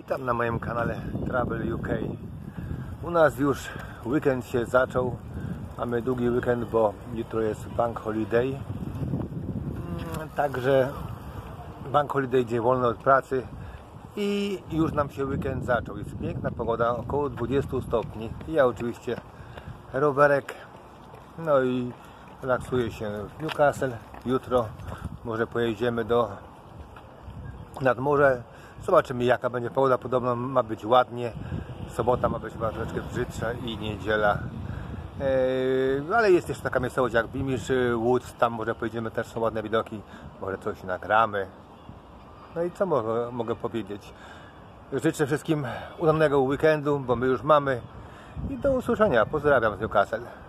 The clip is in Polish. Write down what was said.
Witam na moim kanale Travel UK. U nas już weekend się zaczął. Mamy długi weekend, bo jutro jest Bank Holiday. Także Bank Holiday, dzień wolny od pracy. I już nam się weekend zaczął. Jest piękna pogoda, około 20 stopni. I ja oczywiście rowerek. No i relaksuję się w Newcastle. Jutro może pojedziemy nad morze. Zobaczymy, jaka będzie pogoda. Podobno ma być ładnie. Sobota ma być chyba troszeczkę brzydsza i niedziela. Ale jest jeszcze taka miejscowość jak Beamish Woods. Tam może pojedziemy, też są ładne widoki. Może coś nagramy. No i co mogę powiedzieć? Życzę wszystkim udanego weekendu, bo my już mamy. I do usłyszenia. Pozdrawiam z Newcastle.